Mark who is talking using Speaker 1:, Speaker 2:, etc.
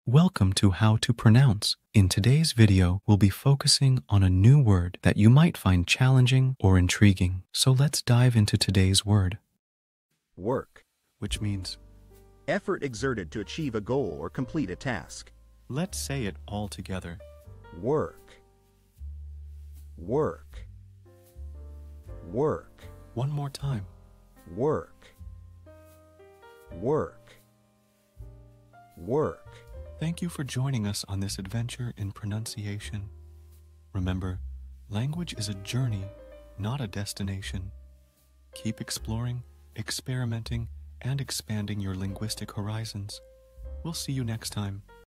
Speaker 1: Welcome to How to Pronounce. In today's video, we'll be focusing on a new word that you might find challenging or intriguing. So let's dive into today's word.
Speaker 2: Work.
Speaker 1: Which means,
Speaker 2: Effort exerted to achieve a goal or complete a task.
Speaker 1: let's say it all together.
Speaker 2: Work. Work. Work.
Speaker 1: One more time.
Speaker 2: Work. Work. Work.
Speaker 1: Thank you for joining us on this adventure in pronunciation. Remember, language is a journey, not a destination. Keep exploring, experimenting, and expanding your linguistic horizons. We'll see you next time.